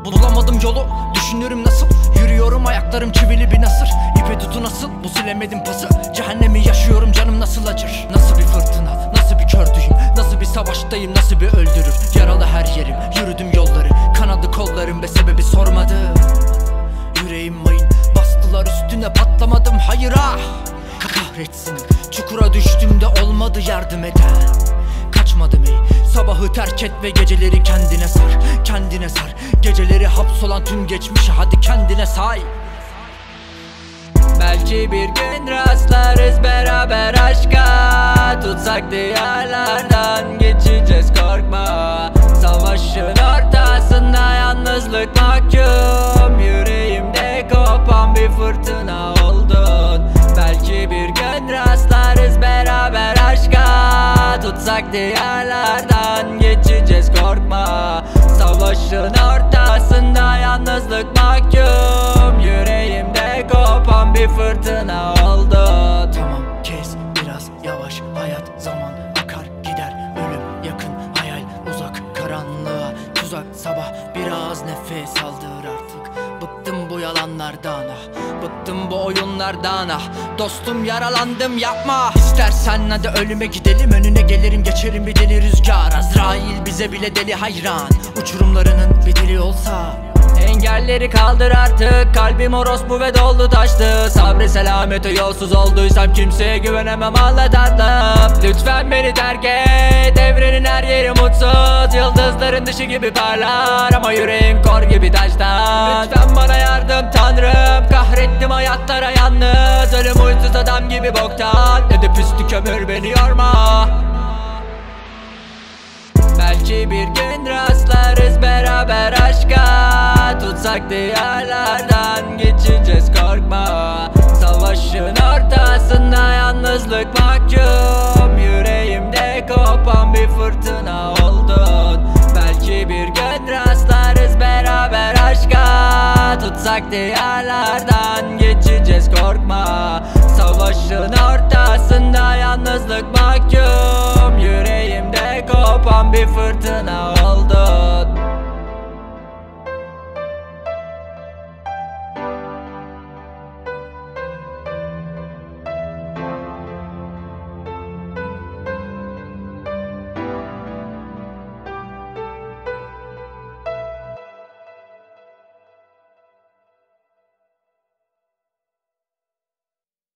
Bulamadım yolu, düşünürüm nasıl. Yürüyorum ayaklarım çivili bir nasır. İpe tutu nasıl, bu silemedim pası. Cehennemi yaşıyorum, canım nasıl acır. Nasıl bir fırtına, nasıl bir kör düğüm. Nasıl bir savaştayım, nasıl bir öldürür. Yaralı her yerim, yürüdüm yolları. Kanadı kollarım ve sebebi sormadım. Yüreğim mayın, bastılar üstüne, patlamadım hayır ah. Kahretsin, çukura düştüğümde olmadı yardım eden. Kaçmadım ey, sabahı terk et ve geceleri kendine sar. Kendine sar, geceleri hapsolan tüm geçmişe hadi kendine say. Belki bir gün rastlarız beraber aşka. Tutsak diyarlardan geçeceğiz korkma. Savaşın ortasında yalnızlık mahkum. Yüreğimde kopan bir fırtına oldun. Belki bir gün rastlarız beraber aşka. Tutsak diyarlardan geçeceğiz korkma. Savaşın ortasında yalnızlık mahkum. Yüreğimde kopan bir fırtına oldu. Tamam kes biraz yavaş, hayat zaman akar gider. Ölüm yakın, hayal uzak, karanlığa tuzak. Sabah biraz nefes aldır artık. Bıktım bu yalanlardan ah, bıktım bu oyunlardan ah. Dostum yaralandım yapma. İstersen hadi ölüme gidelim, önüne gelirim geçerim bir deli rüzgar. Azrail bize bile deli hayran, uçurumlarının bir deli olsa. Engelleri kaldır artık, kalbim orospu ve doldu taştı. Sabri selamete yolsuz olduysam kimseye güvenemem Allah tatlım. Lütfen beni terk et, evrenin her yeri mutsuz. Yıldızların dışı gibi parlar ama yüreğim kor gibi taştan. Lütfen bana yardım tanrım, kahrettim hayatlara yalnız. Ölüm uysuz adam gibi boktan, ne de püstü kömür beni yorma. Belki bir gün rastlarız beraber aşka. Tutsak diyarlardan geçeceğiz korkma. Savaşın ortasında yalnızlık mahkum. Yüreğimde kopan bir fırtına oldun. Belki bir gün rastlarız beraber aşka. Tutsak diyarlardan geçeceğiz korkma. Savaşın ortasında yalnızlık mahkum. Yüreğimde kopan bir fırtına oldun.